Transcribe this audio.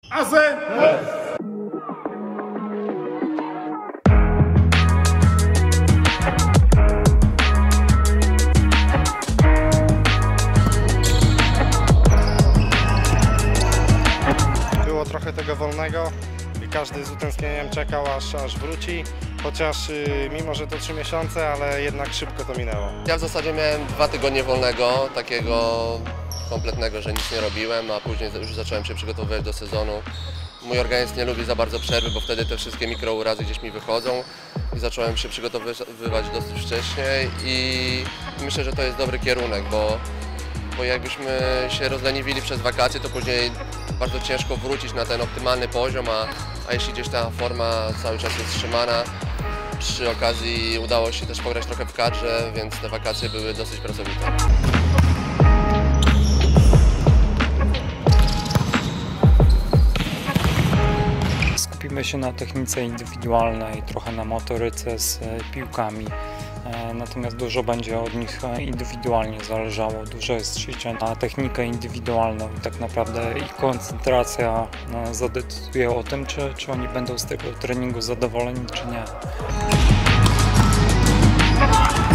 Azen! Było trochę tego wolnego i każdy z utęsknieniem czekał, aż wróci. Chociaż mimo, że to 3 miesiące, ale jednak szybko to minęło. Ja w zasadzie miałem 2 tygodnie wolnego, takiego kompletnego, że nic nie robiłem, a później już zacząłem się przygotowywać do sezonu. Mój organizm nie lubi za bardzo przerwy, bo wtedy te wszystkie mikrourazy gdzieś mi wychodzą i zacząłem się przygotowywać dosyć wcześnie i myślę, że to jest dobry kierunek, bo jakbyśmy się rozleniwili przez wakacje, to później bardzo ciężko wrócić na ten optymalny poziom, a jeśli gdzieś ta forma cały czas jest trzymana, przy okazji udało się też pograć trochę w kadrze, więc te wakacje były dosyć pracowite. Skupimy się na technice indywidualnej, trochę na motoryce z piłkami. Natomiast dużo będzie od nich indywidualnie zależało. Dużo jest szycia na technikę indywidualną i tak naprawdę ich koncentracja zadecyduje o tym, czy oni będą z tego treningu zadowoleni, czy nie.